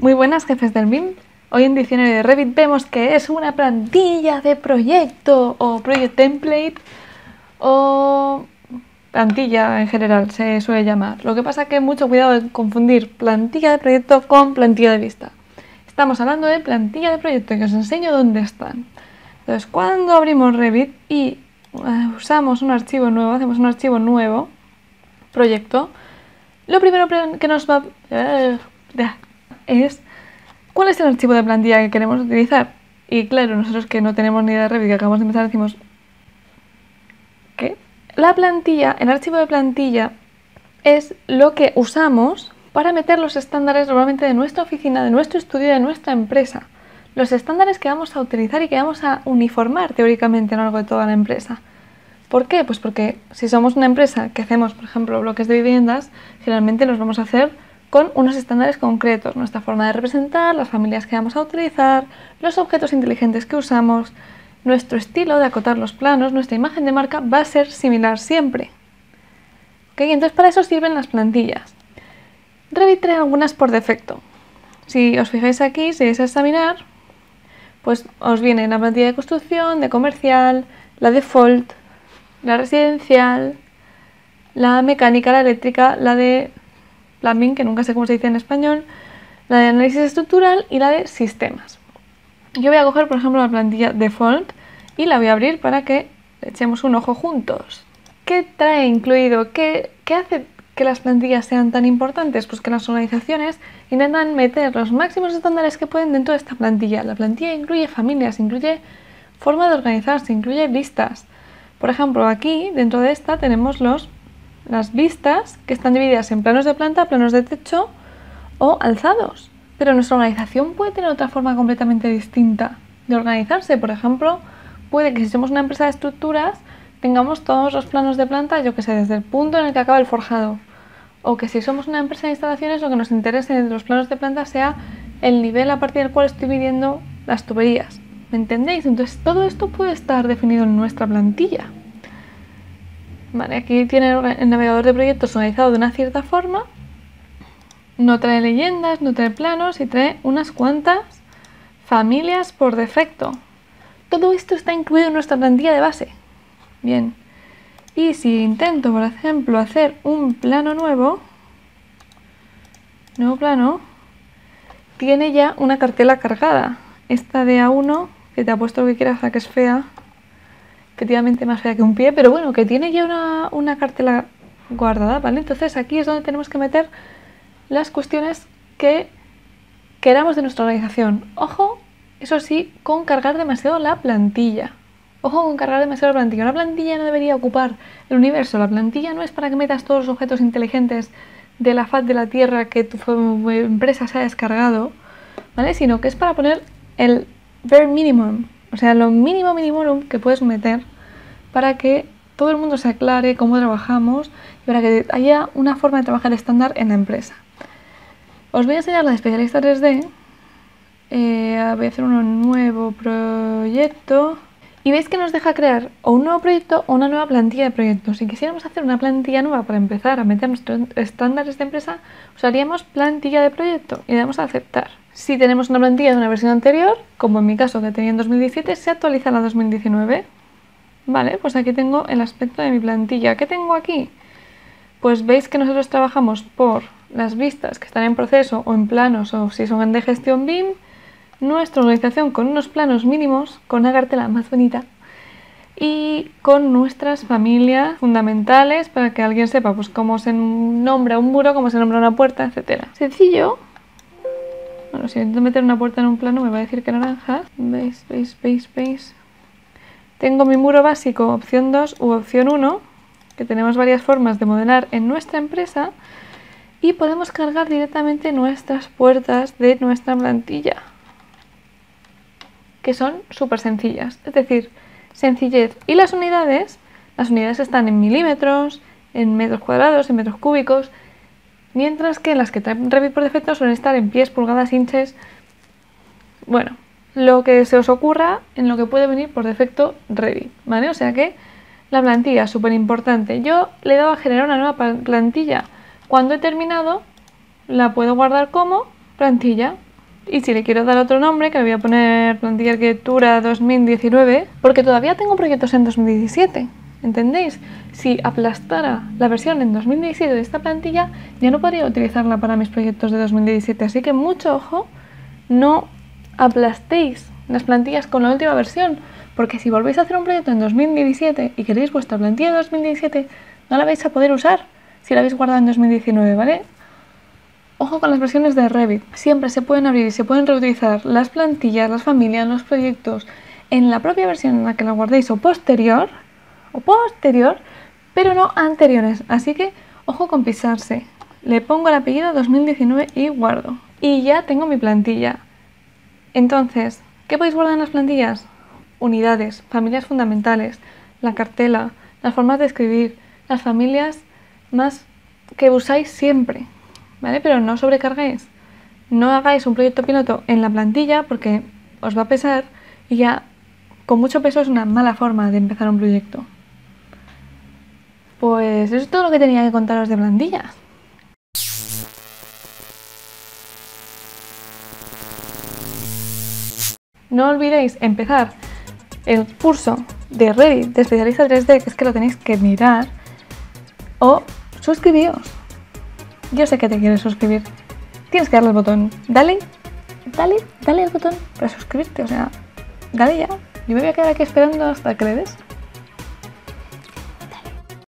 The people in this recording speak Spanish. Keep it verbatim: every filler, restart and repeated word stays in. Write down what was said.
Muy buenas, jefes del B I M. Hoy en Diccionario de Revit vemos que es una plantilla de proyecto o project template o plantilla en general se suele llamar. Lo que pasa es que mucho cuidado en confundir plantilla de proyecto con plantilla de vista. Estamos hablando de plantilla de proyecto y que os enseño dónde están. Entonces, cuando abrimos Revit y uh, usamos un archivo nuevo, hacemos un archivo nuevo, proyecto, lo primero que nos va uh, es cuál es el archivo de plantilla que queremos utilizar. Y claro, nosotros que no tenemos ni idea de Revit, que acabamos de empezar, decimos ¿qué? La plantilla, el archivo de plantilla es lo que usamos para meter los estándares normalmente de nuestra oficina, de nuestro estudio, de nuestra empresa. Los estándares que vamos a utilizar y que vamos a uniformar teóricamente a lo largo de toda la empresa. ¿Por qué? Pues porque si somos una empresa que hacemos, por ejemplo, bloques de viviendas, generalmente los vamos a hacer con unos estándares concretos, nuestra forma de representar, las familias que vamos a utilizar, los objetos inteligentes que usamos, nuestro estilo de acotar los planos, nuestra imagen de marca va a ser similar siempre. ¿Okay? Entonces para eso sirven las plantillas. Revit trae algunas por defecto. Si os fijáis aquí, si vais a examinar, pues os viene la plantilla de construcción, de comercial, la default, la residencial, la mecánica, la eléctrica, la de plumbing, que nunca sé cómo se dice en español, la de análisis estructural y la de sistemas. Yo voy a coger, por ejemplo, la plantilla default y la voy a abrir para que le echemos un ojo juntos. ¿Qué trae incluido? ¿Qué, qué hace que las plantillas sean tan importantes? Pues que las organizaciones intentan meter los máximos estándares que pueden dentro de esta plantilla. La plantilla incluye familias, incluye forma de organizarse, incluye vistas. Por ejemplo, aquí, dentro de esta, tenemos los, las vistas que están divididas en planos de planta, planos de techo o alzados. Pero nuestra organización puede tener otra forma completamente distinta de organizarse. Por ejemplo, puede que si somos una empresa de estructuras tengamos todos los planos de planta, yo que sé, desde el punto en el que acaba el forjado. O que si somos una empresa de instalaciones, lo que nos interese de los planos de planta sea el nivel a partir del cual estoy midiendo las tuberías. ¿Me entendéis? Entonces todo esto puede estar definido en nuestra plantilla. Vale, aquí tiene el navegador de proyectos organizado de una cierta forma. No trae leyendas, no trae planos y trae unas cuantas familias por defecto. Todo esto está incluido en nuestra plantilla de base. Bien. Y si intento, por ejemplo, hacer un plano nuevo, nuevo plano, tiene ya una cartela cargada. Esta de A uno, que te apuesto lo que quieras a que es fea, efectivamente más fea que un pie, pero bueno, que tiene ya una, una cartela guardada, ¿vale? Entonces aquí es donde tenemos que meter las cuestiones que queramos de nuestra organización. Ojo, eso sí, con cargar demasiado la plantilla. Ojo con cargar demasiado la plantilla. Una plantilla no debería ocupar el universo. La plantilla no es para que metas todos los objetos inteligentes de la faz de la Tierra que tu empresa se ha descargado, ¿vale? Sino que es para poner el bare minimum, o sea, lo mínimo mínimo que puedes meter para que todo el mundo se aclare cómo trabajamos y para que haya una forma de trabajar estándar en la empresa. Os voy a enseñar la de especialista tres D. Eh, voy a hacer un nuevo proyecto. Y veis que nos deja crear o un nuevo proyecto o una nueva plantilla de proyectos. Si quisiéramos hacer una plantilla nueva para empezar a meter nuestros estándares de empresa, usaríamos plantilla de proyecto y le damos a aceptar. Si tenemos una plantilla de una versión anterior, como en mi caso que tenía en dos mil diecisiete, se actualiza a la dos mil diecinueve. Vale, pues aquí tengo el aspecto de mi plantilla. ¿Qué tengo aquí? Pues veis que nosotros trabajamos por las vistas que están en proceso o en planos o si son de gestión B I M, nuestra organización con unos planos mínimos, con una cartela más bonita y con nuestras familias fundamentales para que alguien sepa pues cómo se nombra un muro, cómo se nombra una puerta, etcétera. Sencillo. Bueno, si intento meter una puerta en un plano me va a decir que naranja. ¿Veis? ¿Veis? ¿Veis? ¿Veis? Tengo mi muro básico opción dos u opción uno, que tenemos varias formas de modelar en nuestra empresa y podemos cargar directamente nuestras puertas de nuestra plantilla, que son súper sencillas, es decir, sencillez. Y las unidades, las unidades están en milímetros, en metros cuadrados, en metros cúbicos, mientras que las que traen Revit por defecto suelen estar en pies, pulgadas, inches. Bueno, lo que se os ocurra en lo que puede venir por defecto Revit, ¿vale? O sea que la plantilla es súper importante. Yo le he dado a generar una nueva plantilla. Cuando he terminado, la puedo guardar como plantilla. Y si le quiero dar otro nombre, que le voy a poner plantilla arquitectura dos mil diecinueve, porque todavía tengo proyectos en dos mil diecisiete, ¿entendéis? Si aplastara la versión en dos mil diecisiete de esta plantilla, ya no podría utilizarla para mis proyectos de dos mil diecisiete, así que mucho ojo, no aplastéis las plantillas con la última versión, porque si volvéis a hacer un proyecto en dos mil diecisiete y queréis vuestra plantilla de dos mil diecisiete, no la vais a poder usar si la habéis guardado en dos mil diecinueve, ¿vale? Ojo con las versiones de Revit, siempre se pueden abrir y se pueden reutilizar las plantillas, las familias, los proyectos en la propia versión en la que la guardéis o posterior, o posterior, pero no anteriores, así que ojo con pisarse. Le pongo el apellido dos mil diecinueve y guardo. Y ya tengo mi plantilla. Entonces, ¿qué podéis guardar en las plantillas? Unidades, familias fundamentales, la cartela, las formas de escribir, las familias más que usáis siempre. ¿Vale? Pero no sobrecarguéis, no hagáis un proyecto piloto en la plantilla porque os va a pesar y ya con mucho peso es una mala forma de empezar un proyecto. Pues eso es todo lo que tenía que contaros de plantillas. No olvidéis empezar el curso de Revit de especialista tres D, que es que lo tenéis que mirar, o suscribíos. Yo sé que te quieres suscribir. Tienes que darle al botón. Dale, dale, dale al botón para suscribirte. O sea, dale ya. Yo me voy a quedar aquí esperando hasta que le des.